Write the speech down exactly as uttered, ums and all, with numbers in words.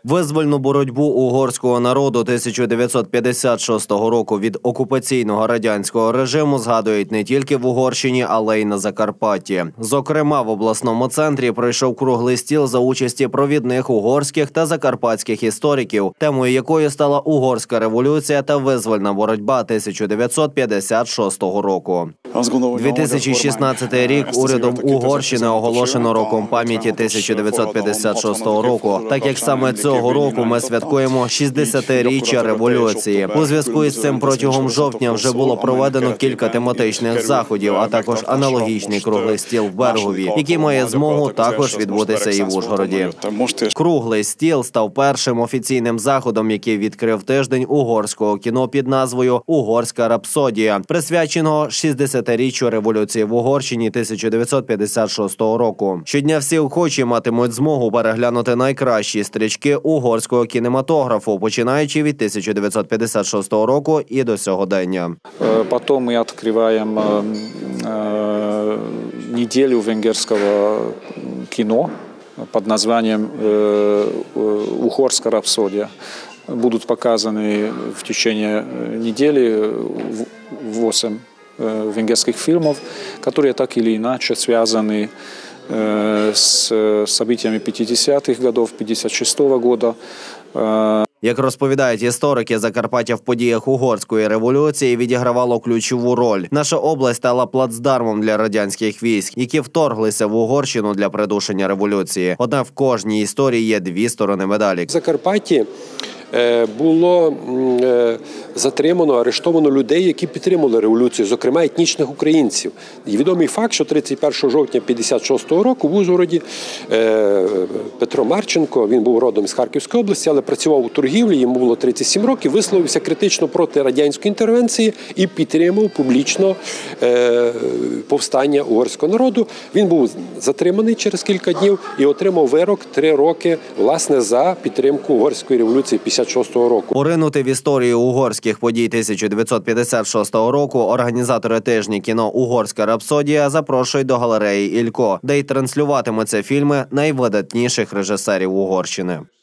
Визвольну боротьбу угорського народу тисяча дев'ятсот п'ятдесят шостого року від окупаційного радянського режиму згадують не тільки в Угорщині, але й на Закарпатті. Зокрема, в обласному центрі пройшов круглий стіл за участі провідних угорських та закарпатських істориків, темою якої стала угорська революція та визвольна боротьба тисяча дев'ятсот п'ятдесят шостого року. дві тисячі шістнадцятий рік урядом Угорщини оголошено роком пам'яті тисяча дев'ятсот п'ятдесят шостого року, так як саме цього року ми святкуємо шістдесятиріччя революції. У зв'язку із цим протягом жовтня вже було проведено кілька тематичних заходів, а також аналогічний круглий стіл в Бергові, який має змогу також відбутися і в Ужгороді. Круглий стіл став першим офіційним заходом, який відкрив тиждень угорського кіно під назвою «Угорська рапсодія», присвяченого шістдесятиріччю революції в Угорщині тисяча дев'ятсот п'ятдесят шостого року. Щодня всі охочі матимуть змогу переглянути найкращі стрічки угорського кінематографу, починаючи від тисяча дев'ятсот п'ятдесят шостого року і до сьогодення. Потім ми відкриваємо неділю венгерського кіно під названням «Угорська рапсодія». Будут показаны в течение недели восемь венгерских фильмов, которые так или иначе связаны с событиями п'ятдесятих годов, п'ятдесят шестого года. Як розповідають історики, Закарпаття в подіях угорської революції відігравало ключову роль. Наша область стала плацдармом для радянських військ, які вторглися в Угорщину для придушення революції. Однак в кожній історії є дві сторони медалі. В Закарпатті було затримано, арештовано людей, які підтримували революцію, зокрема етнічних українців. І відомий факт, що тридцять першого жовтня п'ятдесят шостого року в Ужгороді Петро Марченко, він був родом з Харківської області, але працював у торгівлі, йому було тридцять сім років, висловився критично проти радянської інтервенції і підтримав публічно повстання угорського народу. Він був затриманий через кілька днів і отримав вирок три роки, власне, за підтримку угорської революції п'ятдесят шостого року. Поринути в історію угорських подій тисяча дев'ятсот п'ятдесят шостого року організатори тижні кіно «Угорська рапсодія» запрошують до галереї «Ілько», де й транслюватимуться фільми найвидатніших режисерів Угорщини.